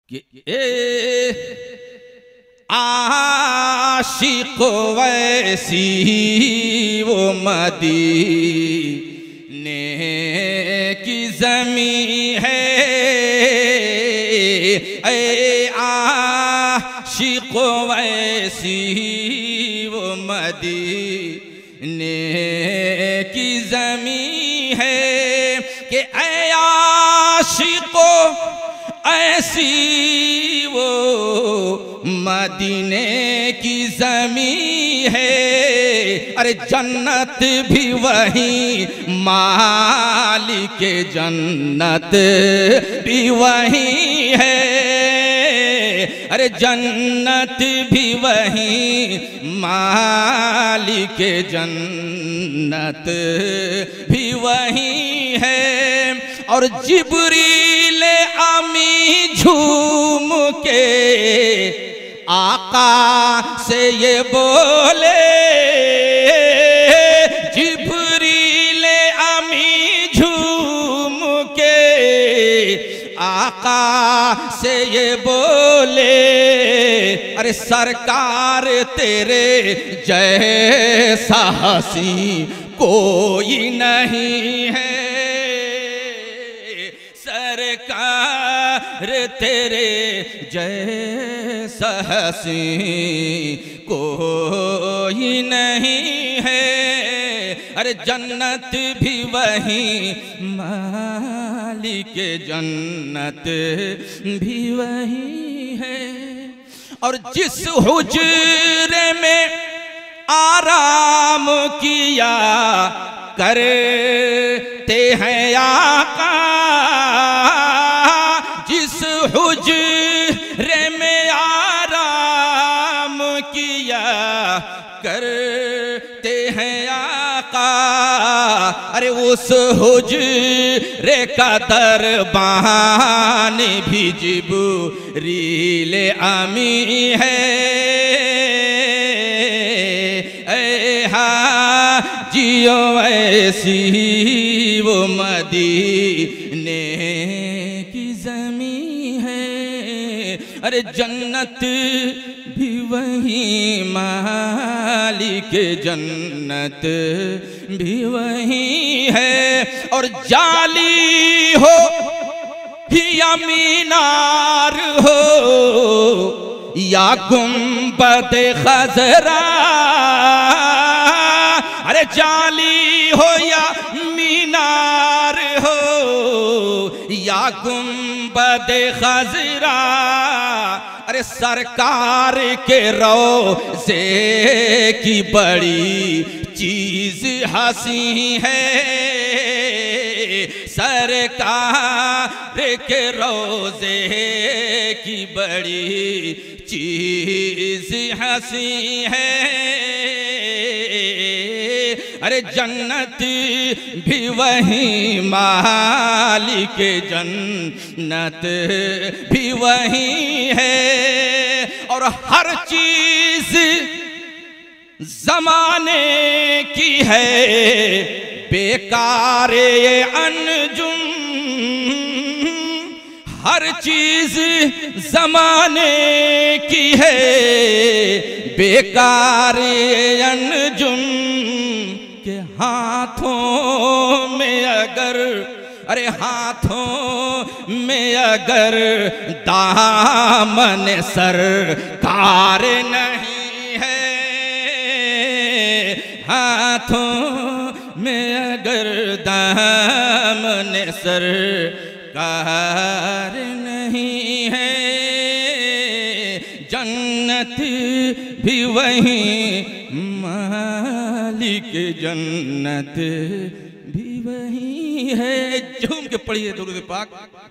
कि आशिक वैसी वो मदीने की ज़मीं है। आशिक वैसी वो मदीने की ज़मीं है कि आशिको ऐसी वो मदीने की ज़मीं है। अरे जन्नत भी वही, मालिक जन्नत भी वही है। अरे जन्नत भी वही, मालिक जन्नत भी वही है। और जिब्रील आमी झूम के आका से ये बोले, जिब्रील आमी झूम के आका से ये बोले, अरे सरकार तेरे जैसा हसी कोई नहीं है। सरकार तेरे जैसा हसी कोई नहीं है। अरे जन्नत भी वही, मालिक जन्नत भी वही है। और जिस हुजरे में आराम किया करते हैं आका, जिस हुजरे में आराम किया करते हैं आका, अरे उस हुजरे का दरबान भी जिब्रील आमी है। जियो ऐसी वो मदीने की ज़मीं है। अरे जन्नत भी वही, मालिक जन्नत भी वही है। और जाली हो या मीनार हो या गुंबद खजरा, अरे जाली हो या मीनार हो या गुंबद खजरा, अरे सरकार के रोज़े की बड़ी चीज हंसी है। सरकार के रोज़े की बड़ी चीज हंसी है। अरे जन्नत भी वही, मालिक जन्नत भी वही है। और हर चीज जमाने की है, बेकार ये अनजुम। हर चीज जमाने की है, बेकार ये अनजुम। के हाथों में अगर, अरे हाथों में अगर दामन सरकार नहीं है, हाथों में अगर दामन सरकार नहीं है, जन्नत भी वही, मालिक जन्नत भी वही है। झूम के पढ़िए दुरूद पाक।